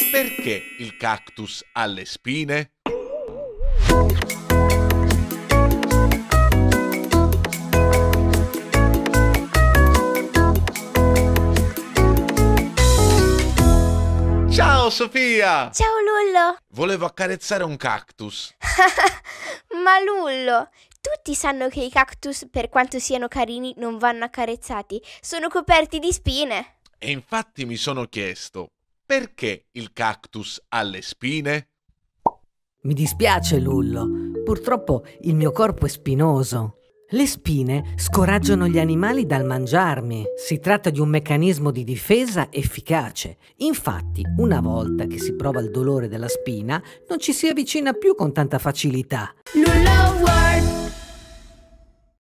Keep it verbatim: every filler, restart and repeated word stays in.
Perché il cactus ha le spine? Ciao Sofia! Ciao Lullo! Volevo accarezzare un cactus. Ma Lullo, tutti sanno che i cactus, per quanto siano carini, non vanno accarezzati. Sono coperti di spine. E infatti mi sono chiesto, perché il cactus ha le spine? Mi dispiace, Lullo. Purtroppo il mio corpo è spinoso. Le spine scoraggiano gli animali dal mangiarmi. Si tratta di un meccanismo di difesa efficace. Infatti, una volta che si prova il dolore della spina, non ci si avvicina più con tanta facilità. Lullo World.